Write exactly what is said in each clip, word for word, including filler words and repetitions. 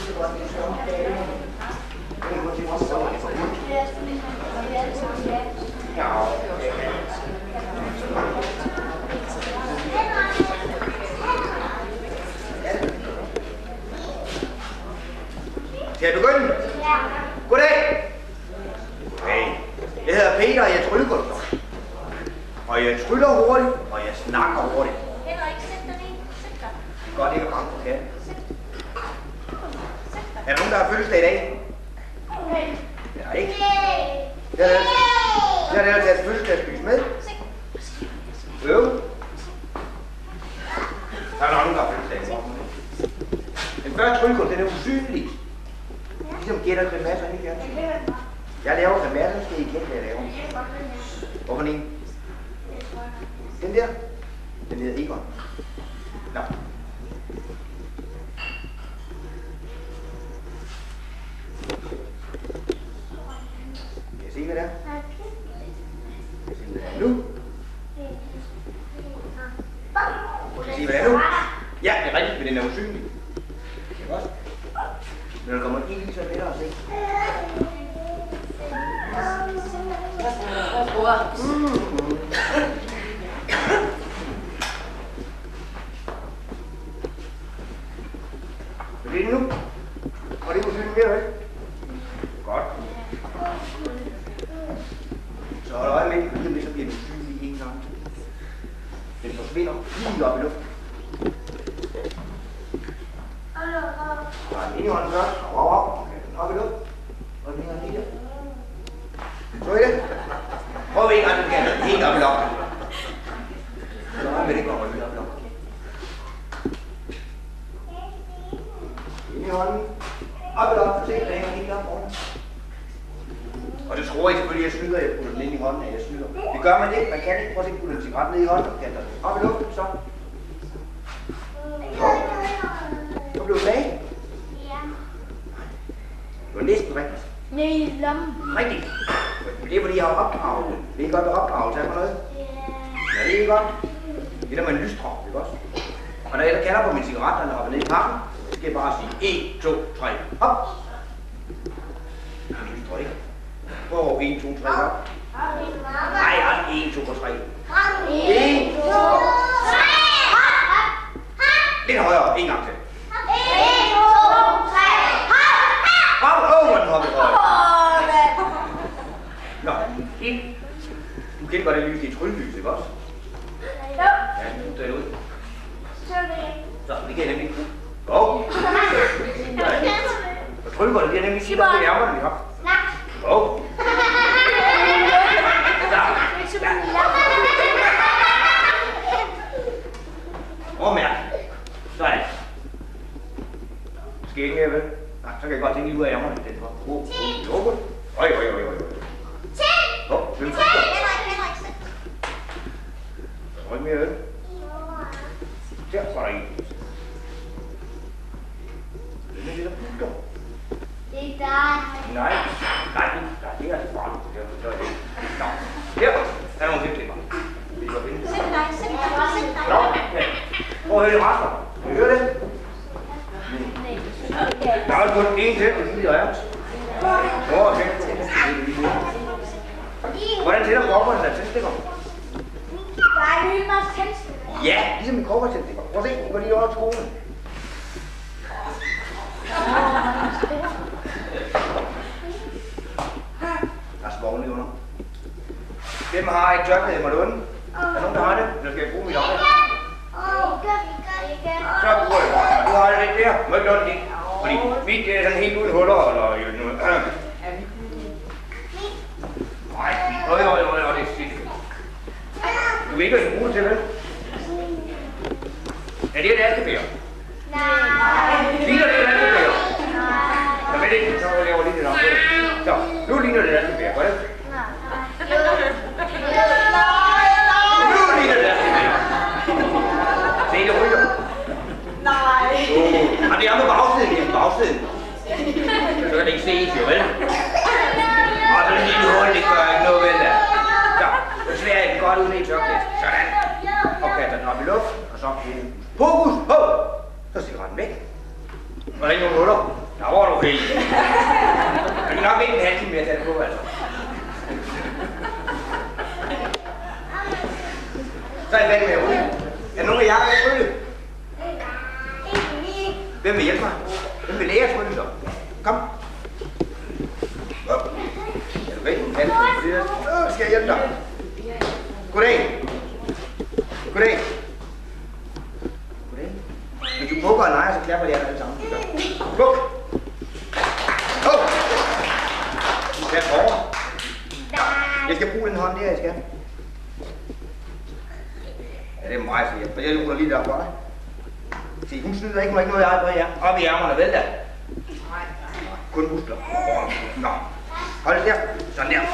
Skal jeg begynde? Ja. Goddag. Hey, jeg hedder Peter, og jeg tryllekunstner. Og jeg tryller hurtigt, og jeg snakker hurtigt. Henrik, sæt dig ned. Sæt dig. Godt ikke at banke på katten. Er der nogen, der har fødselsdag i dag? Ja, ikke? Jeg har jeg har lavet taget fødselsdagsbys med. Øv. Der er nogen, der har fødselsdag i morgen. Den første tryllekunst, den er usynlig. Ligesom gætter grimasser, ikke? Jeg laver grimasser, så skal I gætte, hvad jeg laver. Hvorfor en? Den der? Den hedder Egon. Nå. Kan jeg se, hvad det er? Kan jeg se, hvad det er nu? Kan jeg se, hvad det er nu? Ja, det er rigtigt, men den er usynlig. Det er godt. Men der kommer ikke så lettere at se. Men det er nu. Og det er usynligt mere, vel? Godt. Så hold øje med, fordi om det så bliver den usynlig en gang. Den forsvinder lige op i luften. Og ind i hånden først, og op, op, op i luft, og den her lige der. Så I det? Prøv en gang, den kan helt op i loften. Så er med det kommer helt op i loften. Ind i hånden, op i loften, se, den hænger helt op oven. Og det tror jeg selvfølgelig, at jeg snyder, at jeg putter den ind i hånden, at jeg snyder. Det gør man ikke, man kan ikke. Prøv at se, putte en cigaret ned i hånden, og kaster den op i luften, så. Så. Så blev det bag. Det var næsten rigtigt. Nej, i lommen. Rigtigt. Det er fordi, jeg har opdraget det. Det er godt med opdragelse af for noget. Ja, det er godt. Det er, når man lystrer, ikke også? Og når jeg der kalder på min cigaret, og hopper ned i pakken, så skal jeg bare sige en, to, tre, hop. Jeg lystrer ikke. Hvor en, to, tre, hop. Nej, altså en, to og tre. en, to, tre, hop. Lidt højere. En gang til. en, to, tre, hop. Hop, åh, hvor den hoppede højere. Nå, ind. Du kender godt det lys, det er tryllelys, ikke også? Ja. Ja, nu tager det ud. Så, det kan jeg nemlig ikke. Go! Og tryllekunstner, det er nemlig sige, at det er ærmerne, vi har. Go! Åh, mærke. Sådan. Skal ikke mere, vel? Nej, så kan jeg godt tænke lige ud af ærmerne i den for. Åh, åh, åh, Øj, øj, øj, øj. Åh, hvem er det? Så ikke mere, vel? Der var der en. Det er det, der putter. Det er dig. Nej, nej, nej, det er altså bare. Så er det. Nå, her er nogle tilklipper. Vi går ind. Sæt dig, sæt dig, sæt dig. Nå, ja. Prøv at høre det rasler. Kan I høre det? Der er kun én til, det siger jeg. Hvor er det? Hvordan tænder korperen der tændstikker? Der er lige meget tændstikker. Ja, ligesom en korpertændstikker. Prøv at se, hvor de er over skolen. Der er svogle under. Hvem har et tørklæde i Madonna? Er der nogen, der har det? Eller skal jeg bruge mit eget? Så bruger jeg det. Du har det lidt der. Må ikke lade det. Fordi mit det er sådan helt uden huller eller noget. Nej, øj, øj, øj, øj, det er skidt. Du ved ikke, hvad du bruger det til, vel? Er det et askebær? Nej. Ligner det et askebær? Nej. Nå, men det så laver jeg lige det op. Så, nu ligner det et askebær, godt? Nu ligner det et askebær. Se, det ryger. Nej. Uh, og det er med bagsiden, det er bagsiden. Så kan det ikke ses, jo vel? Og så en lille hul, det gør ikke noget vel der. Så, så sværer jeg den godt ud ned i tørklædet. Sådan. Og kaster den op i luften, og så fokus, hov! Så stikker den væk. Og der er ikke nogen huller. Der var du helt. Jeg kan nok ikke en halv time mere at tage det på, altså. Så er jeg færdig med at ryge. Er der nogen af jer, der vil ryge? Hvem vil hjælpe mig? Hvem vil lære at ryge så? Kom. Op. Er du væk? Øh, skal jeg hjælpe dig? Goddag. Goddag. Goddag. Hvis du bukker og leger, så klapper de alle sammen. Buk. Åh! Du skal over. Jeg skal bruge den hånd der, jeg skal. Ja, det er mig, siger jeg. For jeg lukker lige der for dig. Se, hun snyder ikke, hun har ikke noget i eget på jer. Op i ærmerne, vel da? Kun muskler. Nå. Hold det der. Sådan der.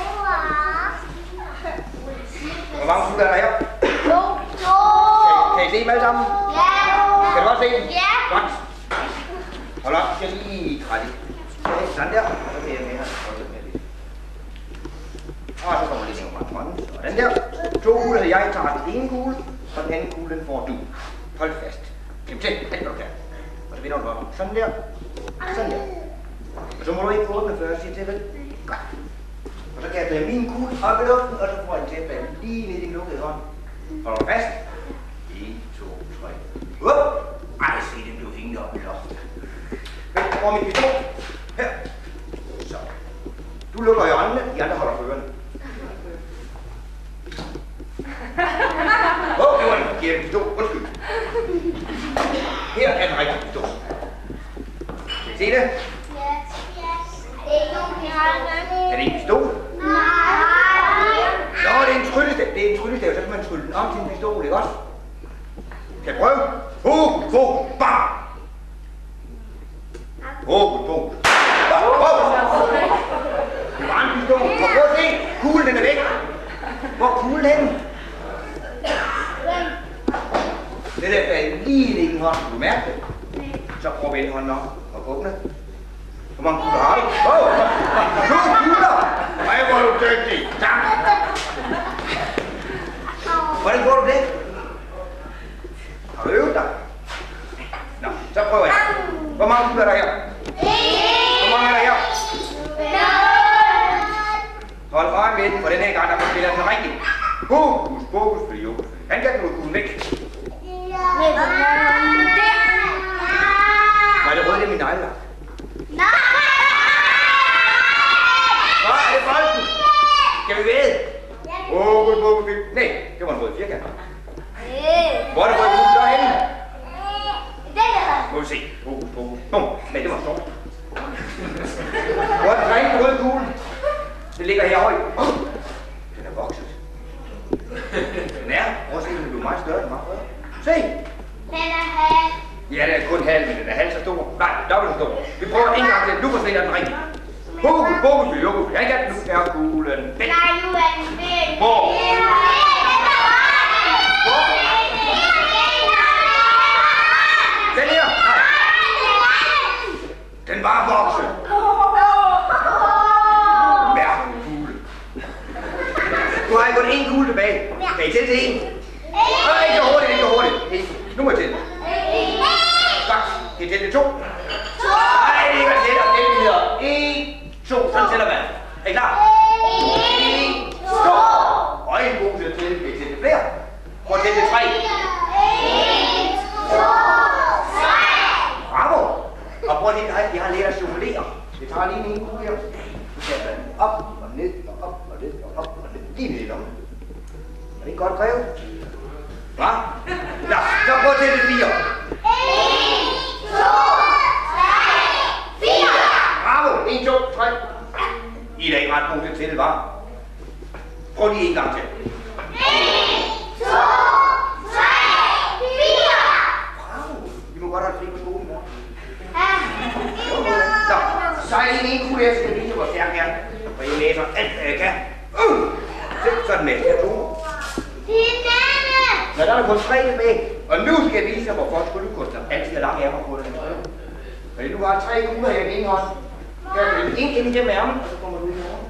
Hvor mange muskler er der her? To. Kan I se dem alle sammen? Ja. Kan du også se dem? Ja. Godt. Hold op, jeg skal lige trætte. Sådan der. Og så kan jeg med her. Og så kommer lige længere fra hånden. Sådan der. To kugler, jeg tager den ene kugle, og den anden kugle, den får du. Hold fast. Klip til, den gør du der. Og så vinder du op. Sådan der. Sådan der. Og så må du ikke få den før, siger til vel. Godt. Og så kan jeg tage min kugle op i luften, og så får jeg den til at falde lige ned i den lukkede hånd. Hold du fast. en, to, tre. Up! Ej, se, den blev hængende op i loftet. Vent, over min pistol. Her. Så. Du lukker i øjnene, de andre holder førerne. Åh, oh, det var en forkert pistol. Undskyld. Her er den rigtige pistol. Kan I se det? Er det en pistol? Nej. Nå, det er en tryllestav. Det er en tryllestav, så kan man trylle den om til en pistol, ikke også? Kan jeg prøve? Hokus, hokus, bam! Hokus, hokus. Det var en pistol. Og prøv at se, kuglen den er væk. Hvor er kuglen henne? Det der er lige i din hånd. Kan du mærke det? Så prøv at vende hånden op og åbne. Hvor mange kugler har du? Åh! To kugler! Ej, hvor er du dygtig! Tak! Hvordan går du det? Har du øvet dig? Nå, så prøver jeg. Hvor mange kugler er der her? Hvor mange er der her? Hold øje med den, for den her gang, der må spille den rigtig. Hokus, pokus, fordi jokus. Han kan du kuglen væk. Nej, det røde, det er min neglelak. Nej! Hvad er det bolden? Skal vi ved? Hokus, pokus, nej, det var en rød firkant. Hvor er det røde kuglen så henne? Må vi se. Hokus, pokus. Bum, men det var stort. Hvor er den rigtig røde kugle? Det ligger herovre. Den er vokset. Den er. Prøv at se, den blev meget større end mig før. Se! Den er halv. Ja, den er kun halv, men den er halv så stor. Nej, dobbelt så stor. Vi prøver en gang til. Nu forsvinder den rigtig. Hokus, pokus, vi lukker. Jeg kan nu er kuglen væk. Nej, nu er den væk. Hvor? Hvor? Den her? Nej. Den var vokset. Mærkelig kugle. Nu har jeg kun én kugle tilbage. Kan I tælle til en? Nej, ikke så hurtigt, ikke så hurtigt. Nu må jeg tælle. Godt. Kan I tælle til to? Nej, det er ikke at tælle. Tælle videre. En, to. Sådan tæller man. Er I klar? En, to. Og en god til at tælle. Kan I tælle til flere? Prøv at tælle til tre. Bravo. Og prøv lige, jeg har lært at jonglere. Det tager lige en kugle her. Så tager man op og ned og op og ned og op og ned. Lige ned i lommen. Er det ikke godt drevet? Hva? Nå, så prøv at tælle fire. En, to, tre, fire. Bravo. En, to, tre. I er da ikke ret gode til at tælle, hva? Prøv lige en gang til. En, to, tre, fire. Bravo. I må godt have fri på skolen, mor. Ja. Nå, så er I en kugle, jeg skal vise, hvor stærk jeg er. Og I læser alt, hvad jeg kan. Uh! Se, så er den med. Jeg tror. Nå, der er kun tre tilbage. Og nu skal jeg vise jer, hvorfor tryllekunstner altid har lange ærmer på den. Fordi du har tre kugler her i den ene hånd. Gør du den ind gennem ærmen, og så kommer du ud i ærmen.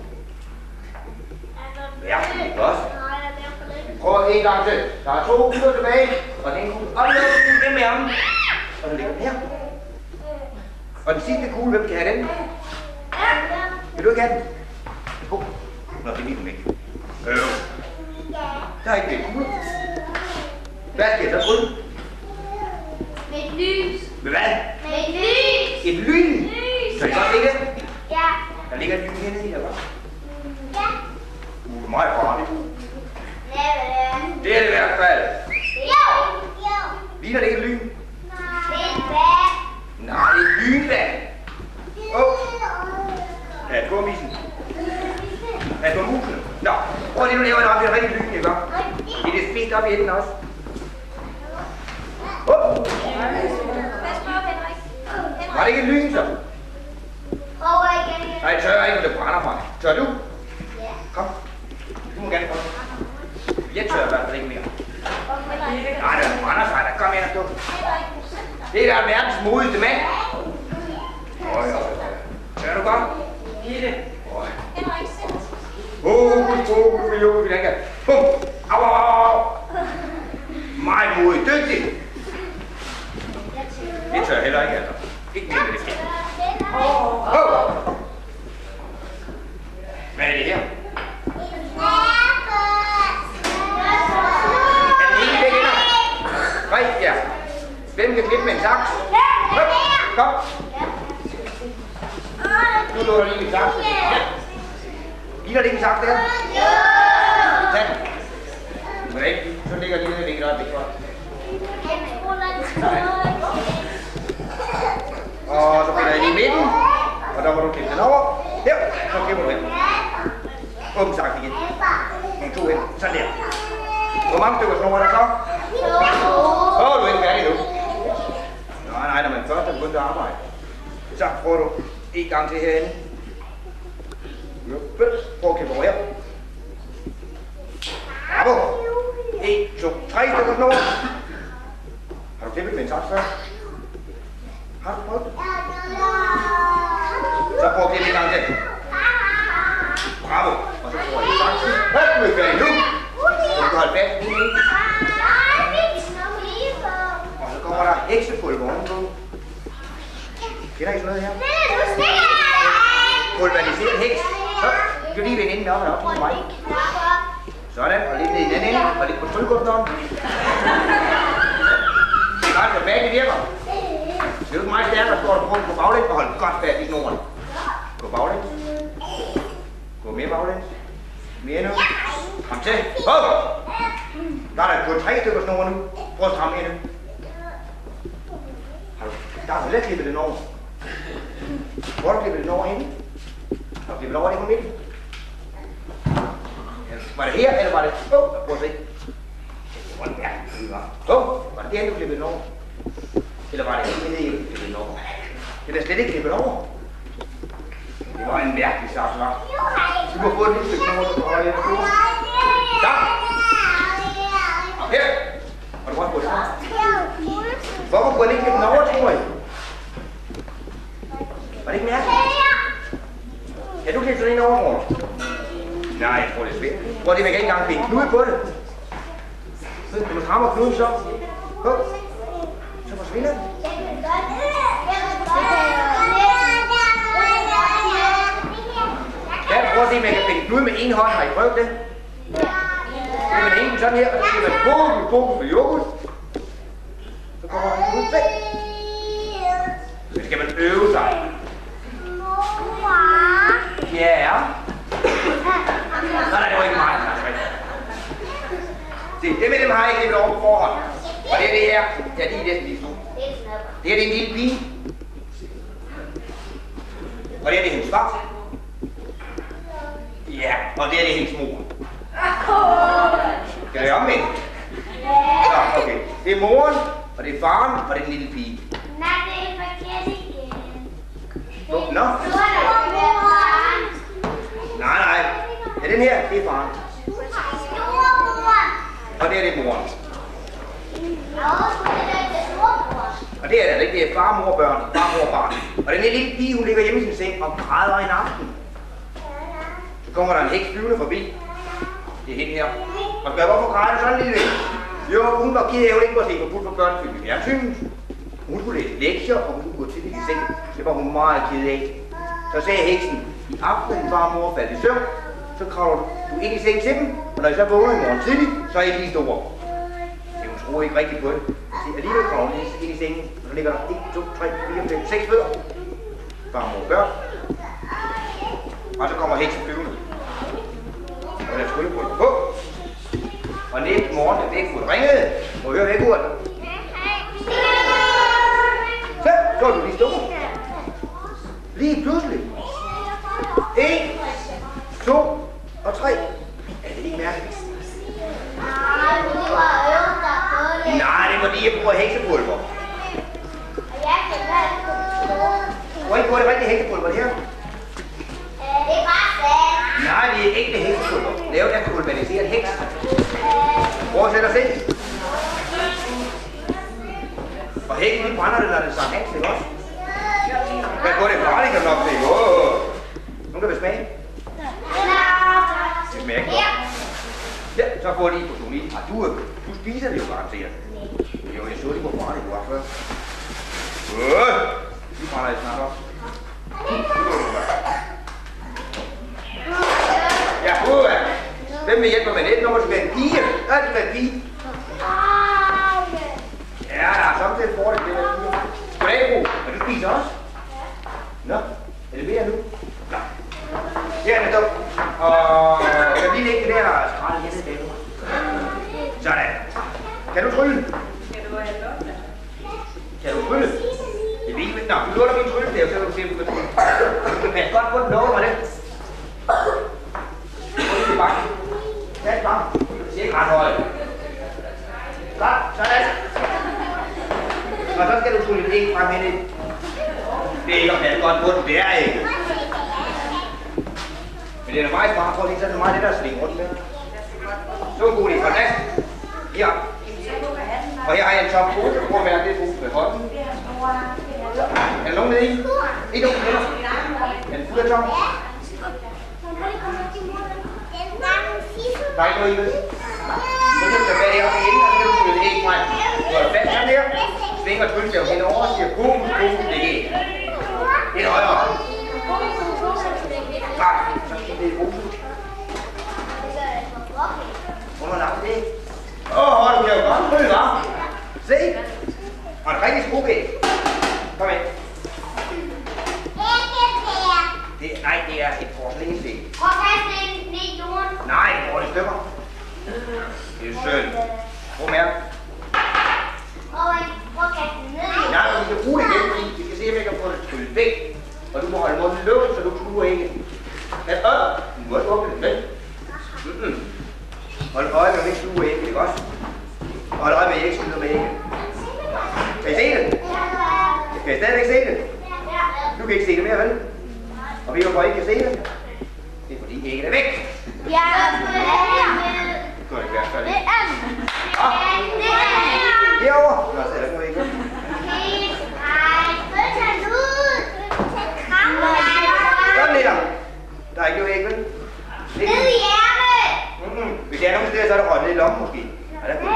Ja, det er også. Prøv en gang til. Der er to kugler tilbage, og den kugle op i luften gennem ærmen. Og så ligger den her. Og den sidste kugle, hvem skal have den? Vil du ikke have den? Gå. Nå, det er min ikke. Øh. Der er ikke det kugle. Hvad skal jeg så trykke? Med et lys. Med hvad? Med et lys. Et lyn? Lys. Så I godt ligge? Ja. Der ligger et lyn henne i, eller hvad? Ja. Uh, det er meget farligt. Ja, hvad Det er det i hvert fald. Jo. Jo. Ligner det ikke et lyn? Det er et bag. Nej, det er et lynvand. Åh. Oh. Ja, på misen. Ja, på musen. Nå, prøv lige nu laver det op, det er rigtig lyn, ikke? Det er det spidst op i enden også. Åh. Oh. Var det ikke et lyn, så? Prøv igen. Nej, jeg tør ikke, for det brænder mig. Tør du? Ja. Kom. Du må gerne prøve. Jeg tør i hvert fald ikke mere. Nej, det brænder sig. Der kom ind og stå. Det er da verdens modigste mand. Øj, øj, øj. Tør du godt? Gitte. Øj. Fokus, fokus, fokus, fokus. Bum. Au, au, au. Meget modig. Dygtig. Det tør jeg heller ikke, altså. Ikke mere med det sker. Åh! Oh. Hvad er det her? Er den ene væk ender? Nej, ja. Hvem kan klippe med en saks? Kom. Nu lå der lige en saks. Ja. Ligner det ikke en saks der? Tag den. Men ikke. Så ligger lige nede i det, der er det godt. Og så bliver jeg lige i midten. Og der må du klippe den over. Her, så klipper du hen. Åbn sagt igen. Med to hen. Sådan der. Hvor mange stykker snor er der så? Åh, oh, du er ikke færdig nu. Nej, nej, når man først er begyndt at arbejde. Så prøver du en gang til herinde. Prøv at klippe over her. Bravo. En, to, tre stykker snor. Har du klippet med en saks før? Har du prøvet det? Så prøv at klippe en gang til. Bravo. Og så prøver jeg saksen. Hør, du er færdig nu. Så du kan holde fast lige nu. Og så kommer der heksepulver ovenpå. Kender I sådan noget her? Pulveriseret heks. Så skal du lige vende inden op og op til mig. Sådan, og lidt ned i den anden ende, og lidt på trykkunden. Det er godt, så bag det virker. Det er jo ikke meget stærkere, så går du på baglæns og hold godt fast i snoren. Gå baglæns. Gå mere baglæns. Mere nu. Kom til. Hop! Der er der kun tre stykker snore nu. Prøv at stramme ind. Der er så let klippet den over. Hvor har du klippet den over henne? Har du klippet over det på midten? Var det her, eller var det... Åh, oh, prøv at se. Hvor er det mærkeligt, var. Åh, oh, var det derhen, du klippede den over? Eller var det ikke det, du klippede den over? Det er da slet ikke klippet over. Det var en mærkelig saks, var. Du må få et lille stykke nummer, du kan holde lidt på. Så. Her. Har du også på det? Hvorfor kunne jeg ikke klippe den over, tror jeg? Var det ikke mærkeligt? Kan du klippe sådan en over, mor? Nej, jeg tror det er svært. Prøv at det, man kan ikke engang finde knude på det. Så kan man stramme knuden så. Hå. Så forsvinder den. Ja, prøv at se, man kan finde knude med en hånd. Har I prøvet det? Så kan man hænge den sådan her, og så skal man fokus, fokus på yoghurt. Så kommer den ud væk. Så skal man øve sig. Ja. Nej, nej, det var ikke meget. Se, det med dem har jeg ikke lidt over på forhånd. Og det er det her. Ja, de er næsten lige nu. Det her det er en lille pige. Og det her det er hendes far. Ja, og det her det er hendes mor. Skal det omvendt? Ja, okay. Det er moren, og det er faren, og det er den lille pige. Nej, det er forkert igen. Nå? No. Nej, nej. Ja, den her, det er faren. Og det er det moren. Og det er det ikke, det er far, mor, børn, far, mor, barn. Og den lille pige, hun ligger hjemme i sin seng og græder en aften. Så kommer der en heks flyvende forbi. Det er hende her. Og spørger, hvorfor græder du sådan lille? Jo, hun var ked af, at hun ikke må se på fuld for børnefilm i fjernsynet. hun skulle læse lektier, og hun skulle gå tidligt i seng. Det var hun meget ked af. Så sagde heksen, i aften, far og mor faldt i søvn, så kravler du ind i sengen til dem, og når I så vågner i morgen tidligt, så er I lige store. Så hun troede ikke rigtigt på det. Så alligevel kravler hun ind i sengen, og så ligger der en, to, tre, fire, fem, seks fødder. Far og mor gør. Og så kommer heksen flyvende. Og der skulle på på. Og næste morgen, da vækfuglen ringede, må høre vækfuglen. Så, så er du lige stå. Lige pludselig. En, to og tre. Er det ikke mærkeligt? Nej, du har øvet dig på det. Nej, det er fordi, jeg bruger heksepulver. Og jeg kan gøre det på skolen. Hvor ikke bruger det rigtige heksepulver, det her? Det er bare sand. Nej, det er ikke det heksepulver. Lavet af pulveriseret heks. Prøv at sætte os ind. Og hækken, de brænder det, når det er Sankt Hans, ikke også? Hvad går det farligt, kan nok se? Åh! Nogen kan vel smage? Det smager ikke godt. Ja, så får de på toni. Ah, du, du spiser det jo garanteret. Jo, jeg så det på farligt, du var før. Åh! De brænder det snart op. Ja, Uwe! Hvem vil hjælpe mig med det? Nu må du være en pige. Ja, det er en pige. Ja, der er samtidig for det, det er en pige. Goddag, Bro. Og du spiser også? Nå, er det mere nu? Nå. Det er netop. Og jeg kan lige lægge det der skralde henne i dagen. Sådan. Kan du trylle? Kan du have lånt? Kan du trylle? Det er ikke. Nå, du låner min trylle, så kan du se, om du kan trylle. Du kan passe godt på den, lover mig det. Trylle i bakken. Tag bare. Det ser ikke ret højt. Godt, sådan. Og så skal du trylle det ikke frem hen. Det er ikke at passe godt på den, det er ikke. Men det er da meget smart, for lige så er det meget det, der svinger rundt med. Så en god idé. Sådan. Her. Og her har jeg en tom pose. Prøv at mærke det pose med hånden. Er der nogen nede i? Ikke nogen hænder. Er den fuld af tom? Der er ikke noget i det. Så kan du tage fat heroppe i enden, og så kan du flytte æg frem. Så er du fast sådan der. Svinger tryllestaven hen over og siger fokus, fokus, det er æg. Lidt højere. Tak. Så skal det i posen. Hvor man lagt det? Åh, oh, du kan jo godt følge, hva'? Se! Og en rigtig skruebæk. Kom ind. Det, nej, det er et porcelænsæg. Prøv at kaste den ned i jorden. Nej, det går det stykker. Det er synd. Prøv at mærke. Prøv at kaste den ned. Nej, vi skal bruge det igen, fordi vi skal se, om jeg kan få det tryllet væk. Og du må holde munden lukket, så du sluger ikke. Kast op. Du må også åbne den væk. Mm-mm. Hold øje med, at ikke sluger ægget, ikke også? Og hold øje med, at I ikke skyder med ægget. Kan I se det? Kan I stadigvæk se det? Du kan ikke se det mere, vel? Og ved du, hvorfor I ikke kan se det? Det er fordi ægget er væk. Ja, Gør det værst, gør det. det er den. Det er den. Herovre. Nå, så er der nu ikke. Sådan der. Der er ikke noget æg, vel? Ned i ærmet. Mm-hmm. Hvis jeg er nogen steder, så er der røget ned i lommen måske. Er der ikke?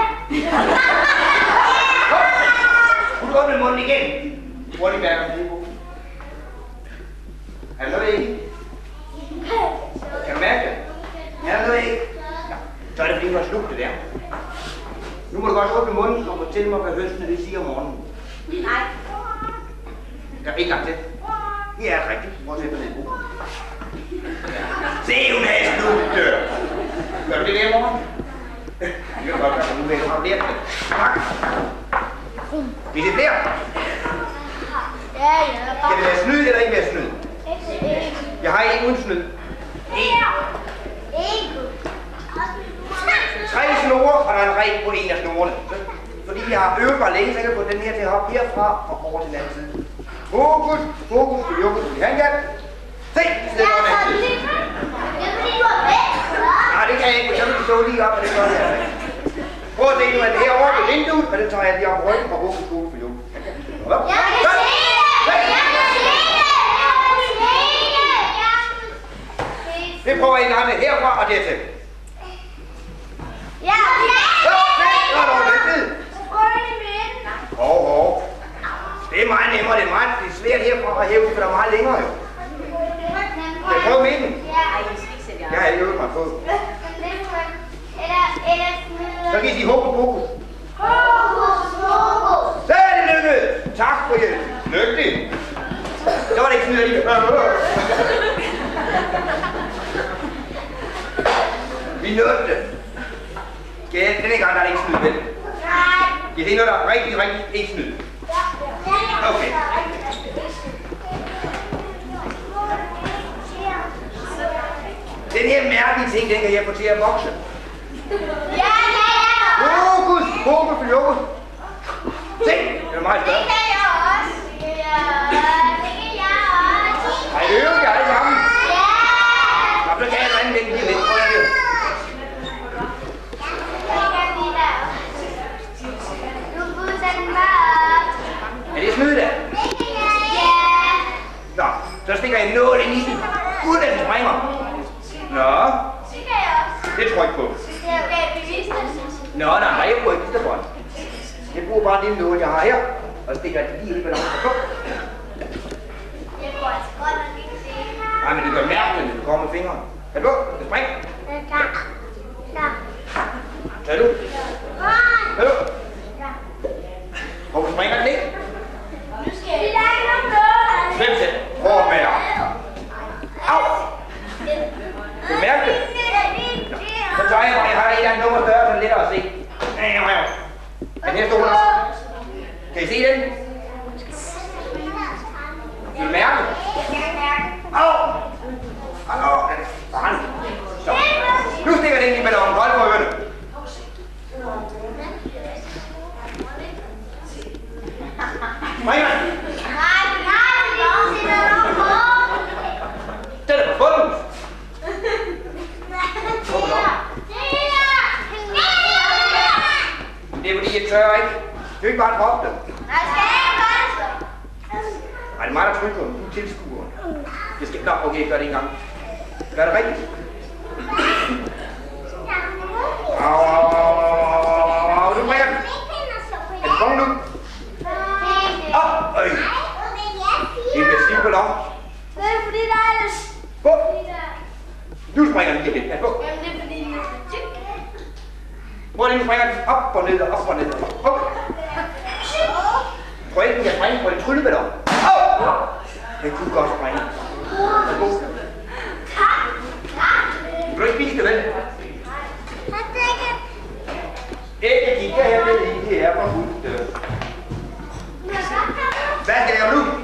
Kunne du åbne munden igen? Prøv lige mærke om det er på. Er der noget æg? Kan du mærke det? Er der noget æg? Ja. Så er det fordi, du har slugt det der. Nu må du godt åbne munden og fortælle mig, hvad hønsene det siger om morgenen. Nej. Jeg ikke gang til. Det er rigtigt. Prøv at sætte dig ned i bordet. Se, hun er slugt dør. Gør du det der i morgen? Det kan godt være, at du vil have lært det. Tak. Vil det flere? Ja, ja. Skal det være snyd eller ikke være snyd? Jeg har en uden snyd. En. Tre snore, og der er en reg på en af snorene. Fordi jeg har øvet mig længe, så jeg kan få den her til at hoppe herfra og over til den anden side. Fokus, fokus, du jukker, du kan gerne. Se, det er den anden side. Det er fordi, du er væk. Nej, det kan jeg ikke, for så vil du stå lige op, og det gør jeg altså ikke. Prøv at se, nu er det herovre ved vinduet, og det tager jeg lige op ryggen og fokus, fokus, for jukken. Op. Jeg kan se det! Jeg kan se det! Jeg kan se det! Det prøver jeg en gang med herfra og dertil. Ja, Så, se, så er der over den tid. Prøv i midten. Hov, hov. meget nemmere, det er meget det er svært herfra at hæve det, for der er meget længere jo. Skal jeg prøve midten? Jeg har ikke øvet mig på. Så kan I sige hokus pokus. Så er det lykkedes! Tak for hjælp. Lykkelig. Så var det ikke snyder lige. Vi nåede det. Skal jeg, denne gang der er det ikke snyd, vel? Ja, det er noget, der er rigtig, rigtig ikke snyd. Okay. Den her mærkelige ting, den kan jeg få til at vokse. Ja, ja, ja! Fokus, fokus, fokus. Se, den er meget større. Det kan jeg også. Det kan jeg også. Ej, øver vi alle sammen. Ja! Og så kan jeg anden den lige lidt. Prøv at høre. Du pusser den bare op. Er det snyd der? Ja! Nå, så stikker jeg nål ind i den, uden at den springer. Nå, Det kan jeg også. det tror jeg ikke på. Det er jo bevidst. Nå, nej, nej, jeg bruger ikke det for. Jeg bruger bare den nål, jeg har her, og stikker den lige helt langt på. Jeg går altså godt nok ikke se. Nej, men det gør mærkeligt, når du kommer med fingeren. Er du? Det springer. Den er klar. Klar. Er du? Er du? Ja. Hvorfor springer den ikke? Nu skal vi. Der er ikke nogen nål. Hvem selv? Prøv at bære. Au! Kan du mærke det? Så tør jeg bare, jeg har en eller anden nummer større, så det er lettere at se. Den her stol også. Kan I se den? Kan du mærke det? Au! Au! Au! Så. Nu stikker den i ballonen. Hold på ørerne. Springer den? Nej, nej, det er ikke til nogen på. Den er på bunden. Det er fordi, jeg tør ikke. Det er ikke bare en prop, det. Nej, skal jeg ikke gøre det så? Nej, det er mig, der trykker. Du er tilskueren. Jeg skal... Nå, okay, gør det en gang. Gør det rigtigt. Au, au, au, au, au, du springer den. Er det kongen nu? Op, øj. Det er med silballon. Det er fordi, der er lidt... Gå. Nu springer den lige lidt. Pas på. Jamen, det er fordi, den er så tyk. Prøv lige, nu springer den op og ned og op og ned. Hop. Prøv ikke, jeg springer på en trylleballon. Au! Den kunne godt springe. Pas på. Du kan ikke spise det, vel? Ikke kigge hernede i, det er forbudt. Hvad skal jeg gøre nu?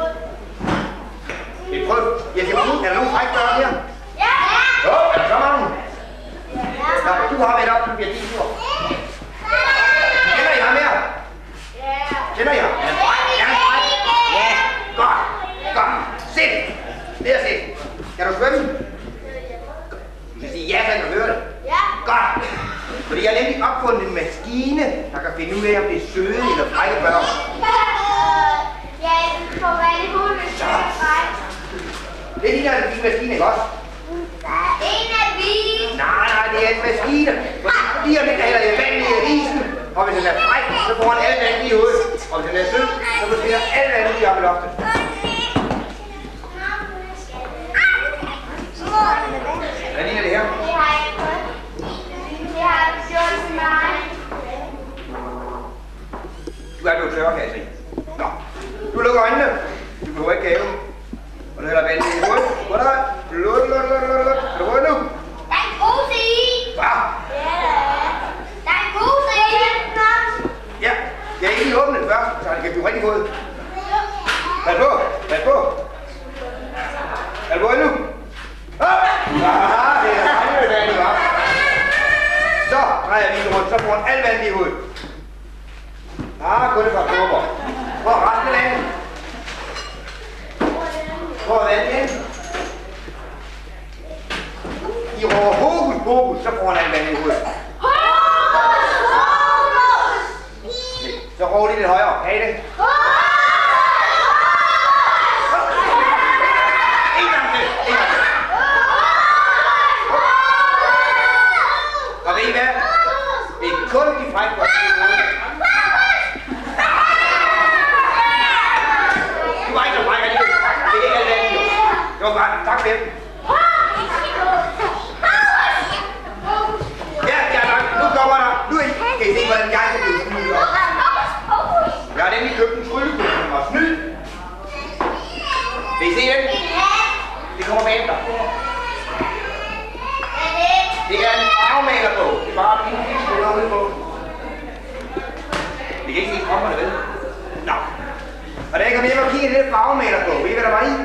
Vi prøver. Jeg skal ud. Er der nogen fræk dør her? Ja! Jo, er der så mange? Nå, du har været op, du bliver din tur. Kender I ham her? Kender I ham? Er han fræk? Er han fræk? Ja, godt. Godt. Sæt. Ned og sæt. Kan du svømme? Du skal sige ja, så jeg kan høre det. Ja. Godt. Fordi jeg har nemlig opfundet en maskine, der kan finde ud af, om det er søde eller frække børn. Ja, du får være i hovedet, hvis du er fræk. Det er de der fine maskine, ikke også? En af vi. Nej, nej, det er en maskine. Lige om lidt, der hælder jeg vand i risen. Og hvis den er fræk, så får han alt vand i hovedet. Og hvis den er sød, så forsvinder alt vand lige op i loftet. Hvad ligner det her? Det har jeg fået. Det har jeg gjort til mig. Du er blevet tør, kan jeg se. Nå, du lukker øjnene. Du behøver ikke gave. Og du hælder vand i hovedet. Hvor er der? Luk, luk, luk, luk, luk. Er du rød nu? Der er en bruse i. Hvad? Ja, der er. Der er en bruse i. Ja, jeg er ikke lige åbnet først, så det kan blive rigtig våd. Pas på, pas på. Er du rød nu? Op! Aha, det er regnvand, hva'? Så drejer vi rundt, så får han alt vand i hovedet. Ah, kun et par dråber. Hvor er resten af vandet? Hvor er vandet hen? I råber hokus pokus, så får han alt vand i hovedet. Så råber de lidt højere. Kan I det? En gang til. En gang til. Og ved I hvad? Det er kun de frække, der er i hovedet. Det var godt. Tak for det. Ja, ja, tak. Nu kommer der. Nu kan I se, hvordan jeg kan blive snydt op. Jeg har nemlig købt en tryllekugle, som var snyd. Vil I se den? Det kommer bagefter. Det er en farvemaler på. Det er bare en lille spiller ude på. Det kan ikke se kommerne, vel? Nå. Og da jeg kom hjem og kiggede lidt farvemaler på, ved I hvad der var i?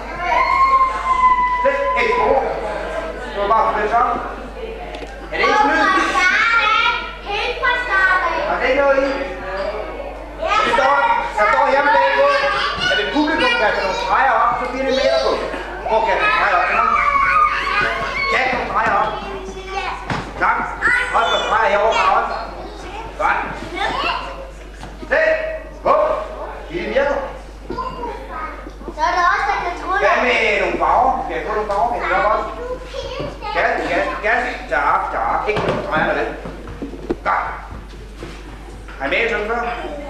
Se, et spor. Det var bare for det så. Er det ikke snyd? Helt fra starten. Er det ikke noget i? Det står, der står hjemme bagpå, at et publikum kan tage nogle streger op, så bliver det mere på. Hvor kan nogle streger op? Kan nogle streger op? Tak. Hold på streger herovre fra os. Godt. Se. Hop. Det virker. Så er der også, der kan trylle. Hvad med nogle farver? Skal jeg få nogle farver? Kan jeg gøre godt? Gas, gas, gas. Tak, tak. Ikke nogle streger med det. Godt. Har I med sådan før?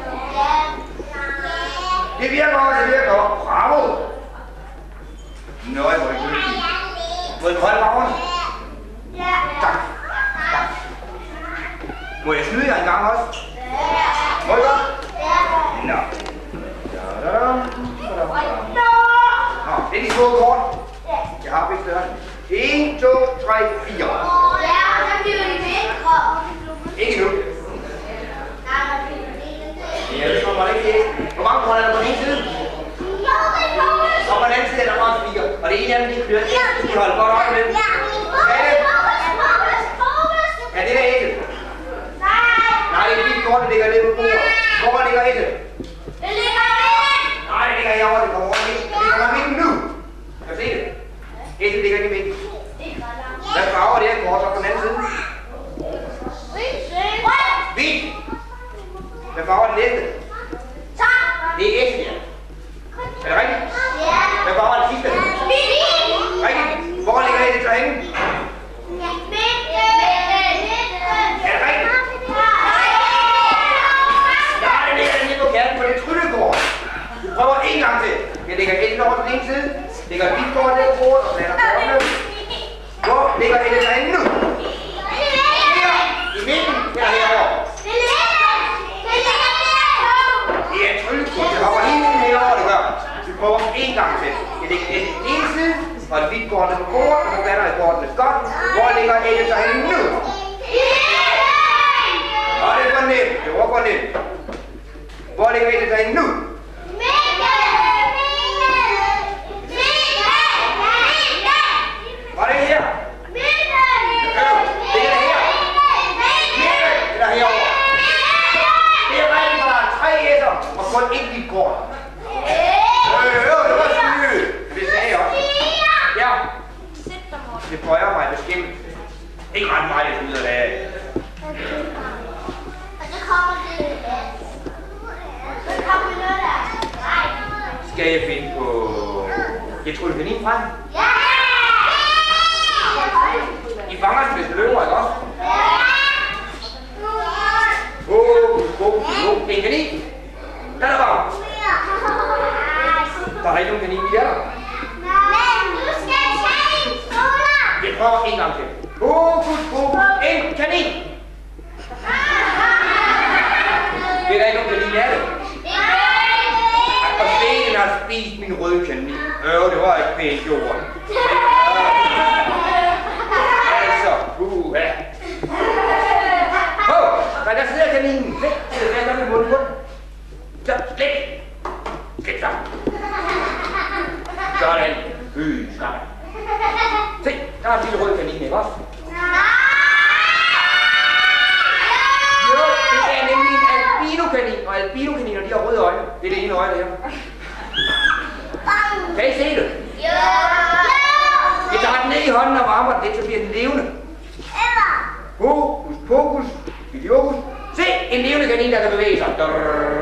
Det virker også, det virker også. Bravo! Nå, jeg må ikke købe den. Må jeg holde farverne? Ja. Tak. Tak. Må jeg snyde jer en gang også? Må jeg godt? Nå. Nå, det er de små kort. Jeg har vist større. en, to, tre, fire. Ja, så bliver det mindre. Ikke nu. Ja, det kommer ikke til. Hvor mange kort er der på den ene side? Og på den anden side er der også fire. Og det ene af dem, de kører. De holder godt op med dem. Ja, det er ægget. Nej, det er et kort, der ligger nede på bordet. Hvor ligger ægget? Det ligger midt. Nej, det ligger herovre. Det kommer over midt. Det kommer over midten nu. Kan du se det? Ægget ligger ikke i midten. Hvad farver det her kort så på den anden side? Hvidt. Hvad farver er det næste? Det er ægget, ja. Er det rigtigt? Ja. Hvad farver er det sidste? Rigtigt. Hvor ligger ægget så henne? Er det rigtigt? Nej, det ligger lige på kanten på det tryllekort. Vi prøver en gang til. Jeg lægger ægget over på den ene side. Lægger et hvidt kort der på bordet og blander kortene. Hvor ligger ægget så henne nu? Her. I midten. Her herovre. Det er et tryllekort. Det hopper helt ind herovre, det gør. Vi prøver en gang til. Jeg lægger ægget på den ene side. Og et hvidt kort på bordet. Og så blander jeg kortene godt. Hvor ligger ægget så henne nu? Og det var nemt. Det var godt nemt. Hvor ligger ægget så henne nu? Hvor er det her? Ligger det her? Det er herovre. Det er rigtigt, hvor der er tre æsser og kun et hvidt kort. Øh, det var sygt. Det sagde jeg også. Ja. Det bøjer mig bestemt. Ikke ret meget, jeg ud af det. Og så kommer det. Så kommer noget der. Skal jeg finde på... Jeg tror, du kan lige frem. Ja! I fanger den bedste løver, ikke også? Åh, åh, åh, en kanin. Der er der bare. Der er ikke nogen kanin i der. Men du skal tage en skole. Jeg prøver en gang til. Fokus, fokus, en kanin. Det er der ikke nogen kanin af det. Og Svenden har spist min røde kanin. Øh, det var ikke pænt gjort. Altså, puha. Hov, der der sidder kaninen. Se, det er der med munden. Så, slik. Slik så. Sådan. Øh, snart. Se, der er en lille rød kanin, ikke også? Jo, det er nemlig en albino-kanin, og albino-kaniner, de har røde øjne. Det er det ene øje, det her. Kan I se det? Ja! Jeg tager den ned i hånden og varmer den lidt, så bliver den levende. Fokus, fokus, idiokus. Se, en levende kanin, der kan bevæge sig. Ja,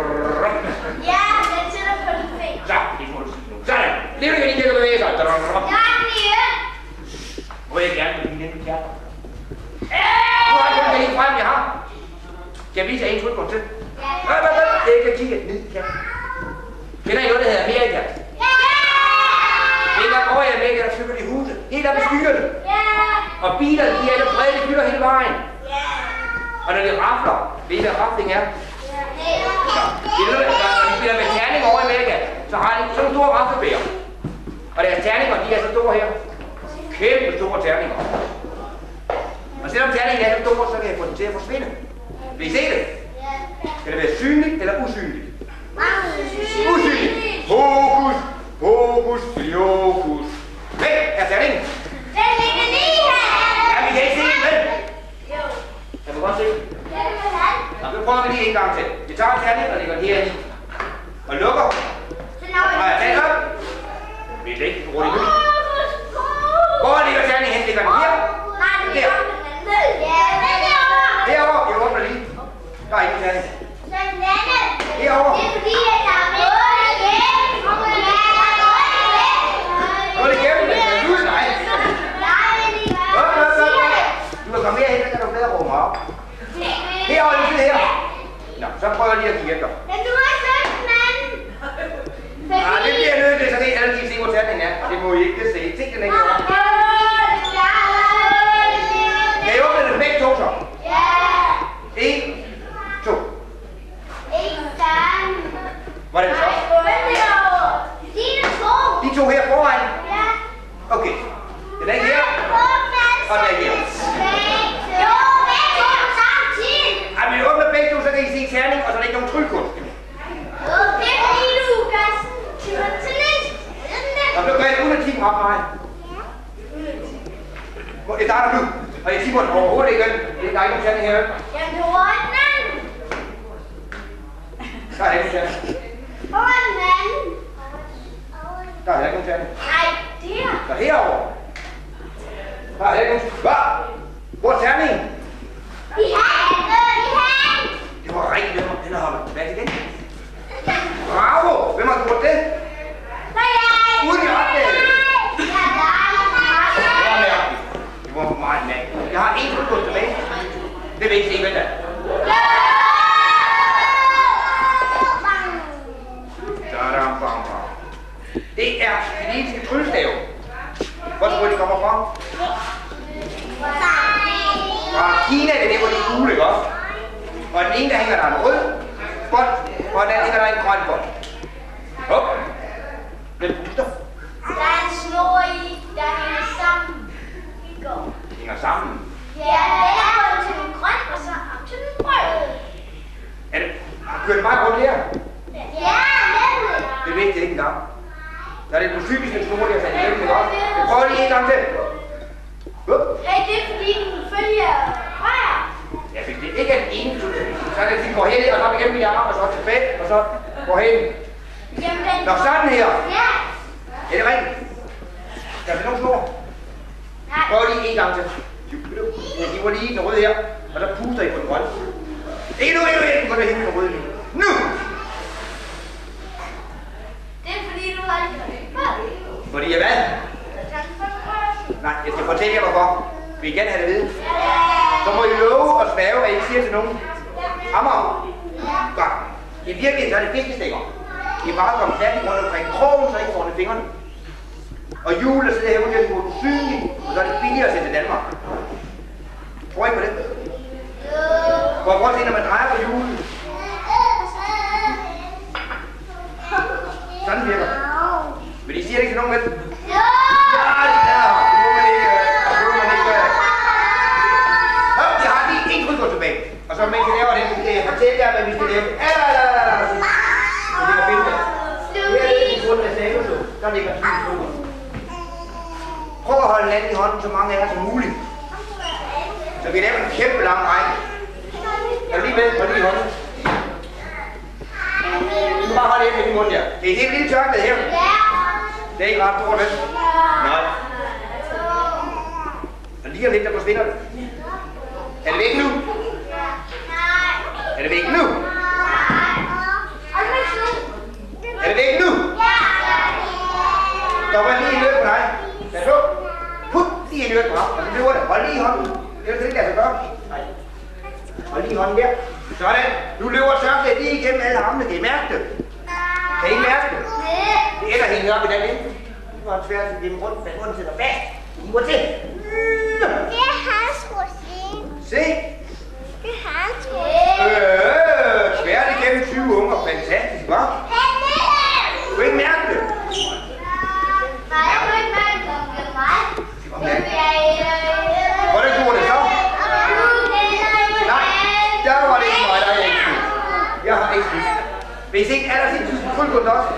den sætter på den fing. Så, det må du sige nu. Sådan, levende kanin, der kan bevæge sig. Jeg er den nye. Må jeg gerne med din kærter? Du har kun kanin frem, jeg har. Skal jeg vise jer en trykmål til? Ja. Jeg kan kigge ned i kærten. Kender I noget, der hedder Amerika? Ja! Det er der går jeg med vægge, der flytter de huse. Helt op i skyerne. Og bilerne, de er alle brede, de flytter hele vejen. Og når de rafler, ved I hvad rafling er? Så, det er noget, når de spiller med terning over i vægge, så har de sådan store raflebæger. Og deres terninger, de er så store her. Kæmpe store terninger. Og selvom terningen er så store, så kan jeg få den til at forsvinde. Vil I se det? Skal det være synligt eller usynligt? Usynligt. Fokus, fokus, fokus. Væk er terningen. Den ligger lige her. Ja, vi kan ikke se den, vel? Jo. Kan du godt se den? Ja, det vil han. Nå, så prøver vi lige en gang til. Vi tager en terning og lægger den her i. Og lukker. Og jeg tager op. Vi er ikke roligt nu. Hvor ligger terningen hen? Ligger den her? Nej, den er der. Ja, den er derovre. Herovre. Jeg åbner lige. Der er ikke en terning. Den vender. Herovre. Det er fordi, at der er noget igen. Nu er det igennem. Det er ud. Nej. Nej, men I Op, op, op, op. Du kan komme herhen, så kan du bedre rumme op. Herovre, lige sidde her. Nå, så prøver jeg lige at kigge efter. Men du har søgt den anden. Nej, det bliver nødt til, så kan I alle lige se, hvor terningen er. Det må I ikke se. Se den ikke over. Kan I åbne det begge to så? Ja. En, to. Ikke sådan. Hvordan så? Dine to. De to her foran. Ja. Okay. Den er ikke her. Og den er her. Jo, begge to samtidig. Ej, men vi åbner begge to, så kan I se terning, og så er der ikke nogen tryllekunst. Det er fordi, Lukas. Timer til lidt. Og så gør jeg uden at timen op mig. Det starter nu. Og jeg timer overhovedet ikke. Der er ikke nogen terning her. Jamen, du har den anden. Der er ikke nogen terning. Hvor er den anden? Der er ikke nogen terning. Nej, der. Der er herovre. Der er ikke nogen. Hvad? Hvor er terningen? I handen. I handen. Det var rigtig ved mig. Den har hoppet tilbage igen. Bravo! Hvem har gjort det? Så jeg. Uden jeg opdagede det. Ja, der er Det var mærkeligt. Det var meget mærkeligt. Jeg har en tryllekunst tilbage. Det vil ikke se, vel da. Tadam, bam, bam. Det er kinesiske tryllestave. Hvor tror I, de kommer fra? Fra Kina, det er det, hvor de er gule, ikke også? Og den ene, der hænger der en rød bånd, og den anden hænger der en grøn bånd. Hop. Den puster. Der er en snor i, der hænger sammen. Vi går. Hænger sammen. Ja, den er gået til den grøn, og så op til den rød. Er det? Kører det bare rundt her? Ja, nemlig. Det ved jeg ikke engang. Der er det på typisk en snor, der er sat igennem, ikke også? Jeg prøver lige en gang til. Hup. Hey, det er fordi, den følger højre. Jeg fik det ikke af den ene, så er det, de går hen, og så op igennem mine arme, og så tilbage, og så går hen. Jamen, den... Nå, sådan her. Ja. Er det rigtigt? Der er nogen snor. Nej. Prøv lige en gang til. Jeg giver lige den røde her, og så puster I på den grønne. Endnu, endnu, endnu, endnu, endnu, endnu, endnu, nu! Det er fordi, du har det. Fordi jeg hvad? Nej, jeg skal fortælle jer hvorfor. Vil I gerne have det ved? Så må I love og svæve, at I siger til nogen. Hammer. Godt. I virkeligheden så er det fiskestænger. I bare kommer færdig rundt omkring krogen, så I får det i fingrene. Og jule, så det her vurderer, hvor du synlig, og så er det billigere at sætte til Danmark. Tror I på det? Prøv at prøve at se, når man drejer på julen. Sådan virker det. Men I siger det ikke til nogen, vel? Ja, det er. Det må man ikke. Det må man ikke. Hop, jeg har lige en trykord tilbage. Og så mens vi laver det, skal jeg fortælle jer, hvad vi skal lave. Vi ligger finde det. Her er det i bunden af sagoslå. Der ligger tyve trykord. Prøv at holde hinanden i hånden, så mange af jer som muligt. Så vi laver en kæmpe lang række. Er du lige med? Hold lige i hånden. Du bare hold lidt i munden der. Det er et helt lille tørklæde her. Det er ikke ret stort, vel? Nej. Og lige om lidt, der forsvinder det. Er det væk nu? Er det væk nu? Er det væk nu? Der var lige en øl på dig. Lad så. Put lige en øl på ham, og så løber det. Hold lige i hånden. Det er det ikke lade sig gøre. Nej. Hold lige i hånden der. Sådan. Nu løber tørklædet lige igennem alle armene. Kan I mærke det? Kan I mærke det? Det er der hængt op i den ende. Nu har han svært til dem rundt, men rundt sidder fast. I må til. Det er hans rosin. Se. Det er hans rosin. Øh, svært igennem tyve unger. Fantastisk, hva'? Du kan ikke mærke det. Nej, jeg kan ikke mærke det. Det er mig. Hvordan går det så? Nej, der var det ikke mig, der er ikke skyld. Jeg har ikke skyld. Hvis ikke er der sin tyske fuldgående også,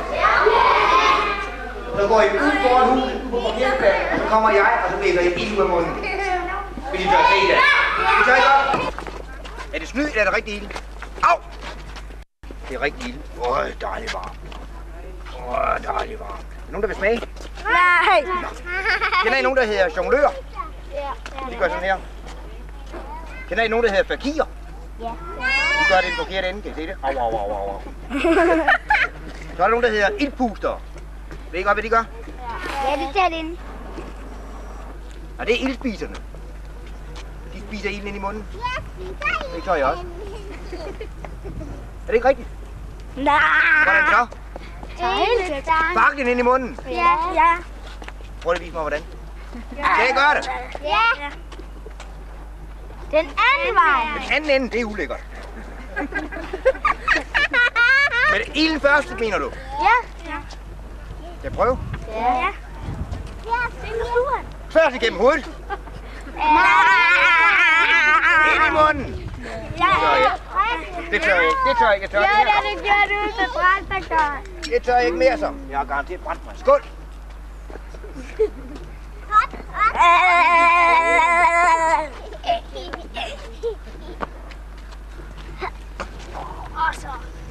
så går I ud foran huset, ud på parkeringspladsen, og så kommer jeg, og så vækker I ild ud af munden. Hvis I tør se det. I tør ikke op. Er det snyd, eller er det rigtig ild? Au! Det er rigtig ild. Åh, dejligt varmt. Åh, dejligt varmt. Er der nogen, der vil smage? Nej. Kender I nogen, der hedder jonglør? Ja. De gør sådan her. Kender I nogen, der hedder fakir? Ja. De gør det i den forkerte ende, kan I se det? Au, au, au, au, au. Så er der nogen, der hedder ildpuster. Ved I godt, hvad de gør? Ja, det tager det ind. Og det er ildspiserne. De spiser ilden ind i munden. Det gør jeg også. Er det ikke rigtigt? Nej. Hvordan så? Helt Bak den ind i munden. Ja. Ja. Prøv lige at vise mig, hvordan. Kan I gøre det? Ja. Den anden vej. Den anden ende, det er ulækkert. Men ilden først, mener du? Ja. Skal jeg prøve? Ja. Ja. Det er sluren. Først igennem hovedet. Ind i munden. Ja. Det tør jeg ikke. Det tør jeg ikke. Jeg tør Jo, ikke da mere. det gør du, så brændte dig godt. Det tør jeg ikke mere så. Jeg har garanteret brændt mig. Skål. Og så.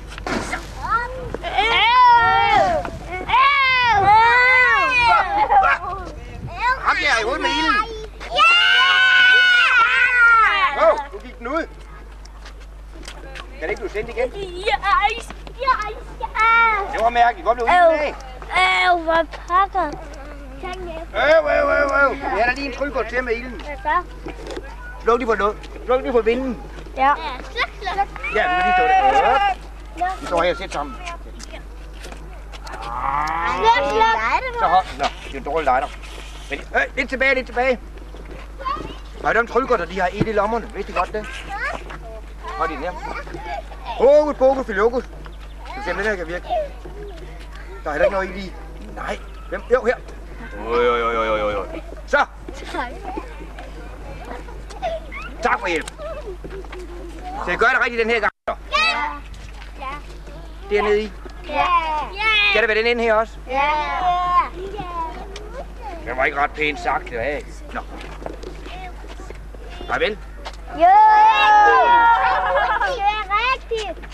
Ham der i hovedet med ilden. Ja! Åh, nu gik den ud. Kan det ikke blive sendt igen? Ja, ja, ja. Det var mærkeligt. Hvor blev ilden af? Øv, hvor pokker. Øv, øv, øv, øv. Jeg har da lige en trykkort til med ilden. Hvad så? Sluk lige på noget. Sluk lige på vinden. Ja. Sluk, sluk. Ja, vi må lige stå der. Vi står her og sætter sammen. Sluk, sluk. Så hold. Nå, det er en dårlig lighter. Men, øh, lidt tilbage, lidt tilbage. Har I dem trykkort, og de har ild i lommerne? Vidste I godt det? Har de den her? Hokus, pokus, filokus. Skal vi se, om den her kan virke. Der er heller ikke noget ild i. Nej. Hvem? Jo, her. Oj, oj, oj, oj, oj, oj. Så. Tak for hjælp. Så jeg gør det rigtigt den her gang. Så. Ja. Dernede i. Ja. Skal det være den ende her også? Ja. Den var ikke ret pænt sagt, det var ikke. Nå. Nej vel? Jo! Det er rigtigt.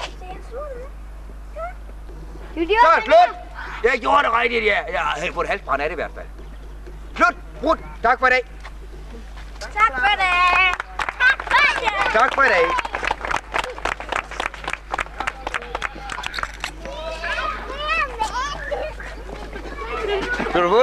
Du gjorde Så er det slut. Jeg gjorde det rigtigt, ja. Jeg havde fået halsbrand af det i hvert fald. Slut. Brud. Tak for i dag. Tak for det. Tak for det. Tak for i dag.